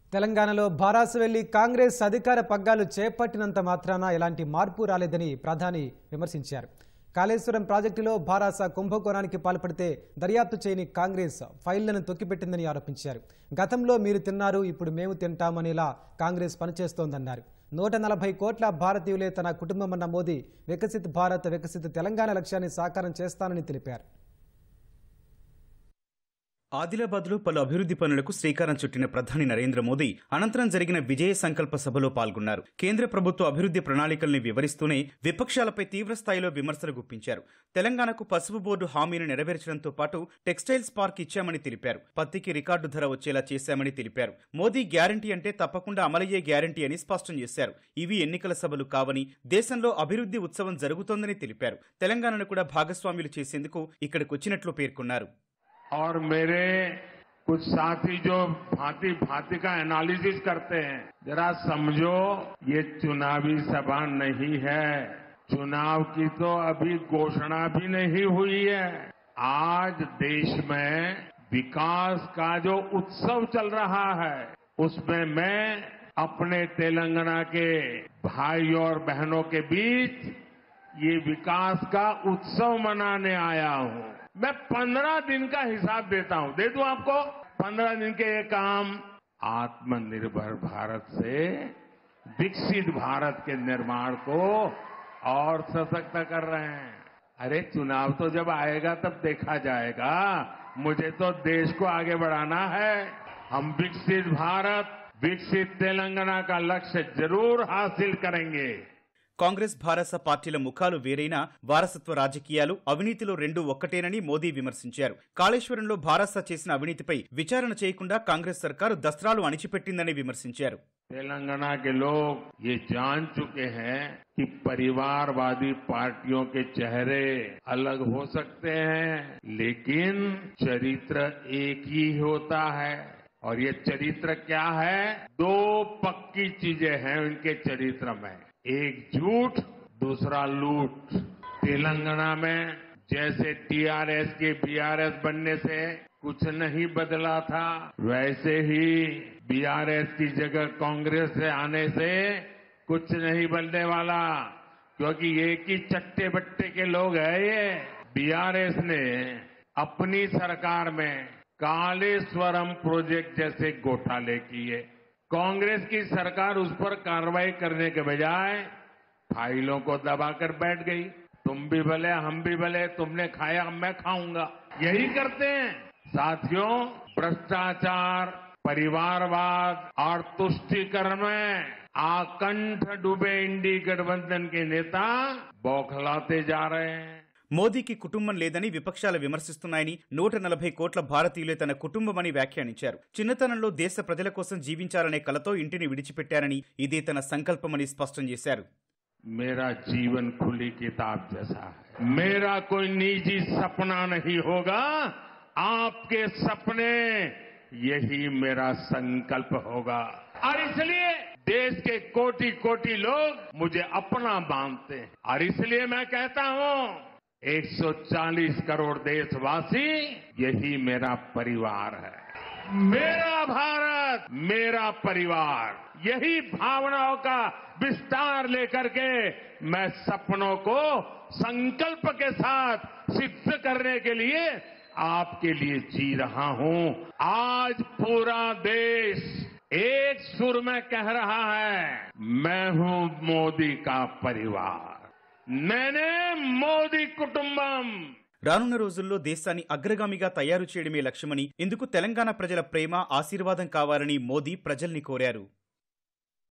తెలంగాణలో భారాస వెళ్లి కాంగ్రెస్ అధికార పగ్గాలు చేపట్టినంత మాత్రాన ఎలాంటి మార్పు రాలేదని ప్రధాని విమర్శించారు. కాళేశ్వరం ప్రాజెక్టులో భారాస కుంభకోణానికి పాల్పడితే దర్యాప్తు చేయని కాంగ్రెస్ ఫైళ్లను తొక్కిపెట్టిందని ఆరోపించారు. గతంలో మీరు తిన్నారు, ఇప్పుడు మేము తింటామనేలా కాంగ్రెస్ పనిచేస్తోందన్నారు. 140 కోట్ల భారతీయులే తన కుటుంబమన్న మోదీ వికసిత్ భారత్ వికసిత్ తెలంగాణ లక్ష్యాన్ని సాకారం చేస్తానని తెలిపారు. ఆదిలాబాద్లో పలు అభివృద్ధి పనులకు శ్రీకారం చుట్టిన ప్రధాని నరేంద్ర మోదీ అనంతరం జరిగిన విజయ సంకల్ప సభలో పాల్గొన్నారు. కేంద్ర ప్రభుత్వ అభివృద్ధి ప్రణాళికల్ని వివరిస్తూనే విపక్షాలపై తీవ్రస్థాయిలో విమర్శలు గుప్పించారు. తెలంగాణకు పసుపు బోర్డు హామీని నెరవేర్చడంతో పాటు టెక్స్టైల్స్ పార్క్ ఇచ్చామని తెలిపారు. పత్తికి రికార్డు ధర వచ్చేలా చేశామని తెలిపారు. మోదీ గ్యారంటీ అంటే తప్పకుండా అమలయ్యే గ్యారంటీ అని స్పష్టం చేశారు. ఇవి ఎన్నికల సభలు కావని, దేశంలో అభివృద్ధి ఉత్సవం జరుగుతోందని తెలిపారు. తెలంగాణను కూడా భాగస్వామ్యులు చేసేందుకు ఇక్కడికొచ్చినట్లు పేర్కొన్నారు. और मेरे कुछ साथी जो भांति भांति का एनालिसिस करते हैं, जरा समझो ये चुनावी सभा नहीं है। चुनाव की तो अभी घोषणा भी नहीं हुई है। आज देश में विकास का जो उत्सव चल रहा है, उसमें मैं अपने तेलंगाना के भाई और बहनों के बीच ये विकास का उत्सव मनाने आया हूं। मैं 15 दिन का हिसाब देता हूं, दे दूं आपको। 15 दिन के ये काम आत्मनिर्भर भारत से विकसित भारत के निर्माण को और सशक्त कर रहे हैं। अरे चुनाव तो जब आएगा तब देखा जाएगा। मुझे तो देश को आगे बढ़ाना है। हम विकसित भारत विकसित तेलंगाना का लक्ष्य जरूर हासिल करेंगे। కాంగ్రెస్ భారస పార్టీల ముఖాలు వేరైనా వారసత్వ రాజకీయాలు, అవినీతిలో రెండూ ఒక్కటేనని మోదీ విమర్శించారు. కాళేశ్వరంలో భారస చేసిన అవినీతిపై విచారణ చేయకుండా కాంగ్రెస్ సర్కారు దస్త్రాలు అణిచిపెట్టిందని విమర్శించారు. तेलंगाना के लोग ये जान चुके हैं कि परिवारवादी पार्टियों के चेहरे अलग हो सकते हैं, लेकिन चरित्र एक ही होता है। और ये चरित्र क्या है? दो पक्की चीजें हैं उनके चरित्र में, एक झूठ, दूसरा लूट। तेलंगाना में जैसे टीआरएस के बीआरएस बनने से कुछ नहीं बदला था, वैसे ही बीआरएस की जगह कांग्रेस से आने से कुछ नहीं बदलने वाला, क्योंकि एक ही चट्टे बट्टे के लोग हैं ये। बीआरएस ने अपनी सरकार में कालेश्वरम प्रोजेक्ट जैसे घोटाले किए। कांग्रेस की सरकार उस पर कार्रवाई करने के बजाय फाइलों को दबाकर बैठ गई। तुम भी भले हम भी भले, तुमने खाया मैं खाऊंगा, यही करते हैं। साथियों, भ्रष्टाचार, परिवारवाद और तुष्टीकरण में आकंठ डूबे इंडी गठबंधन के नेता बौखलाते जा रहे हैं। మోదీకి కుటుంబం లేదని విపక్షాలు విమర్శిస్తున్నాయని, 140 కోట్ల భారతీయులే తన కుటుంబమని వ్యాఖ్యానించారు. చిన్నతనంలో దేశ ప్రజల కోసం జీవించాలనే కలతో ఇంటిని విడిచిపెట్టారని, ఇదే తన సంకల్పమని స్పష్టం చేశారు. मेरा जीवन खुली किताब जैसा है। मेरा कोई निजी सपना नहीं होगा, आपके सपने यही मेरा संकल्प होगा। और इसलिए देश के कोटि कोटि लोग मुझे अपना मानते हैं। और इसलिए मैं कहता हूं, 140 करोड़ देशवासी यही मेरा परिवार है। मेरा भारत मेरा परिवार, यही भावनाओं का विस्तार लेकर के मैं सपनों को संकल्प के साथ सिद्ध करने के लिए आपके लिए जी रहा हूं। आज पूरा देश एक सुर में कह रहा है, मैं हूं मोदी का परिवार, నేనే మోదీ కుటుంబం. రానున్న రోజుల్లో దేశాన్ని అగ్రగామిగా తయారు చేయడమే లక్ష్యమని, ఇందుకు తెలంగాణ ప్రజల ప్రేమ, ఆశీర్వాదం కావాలని మోదీ ప్రజల్ని కోరారు.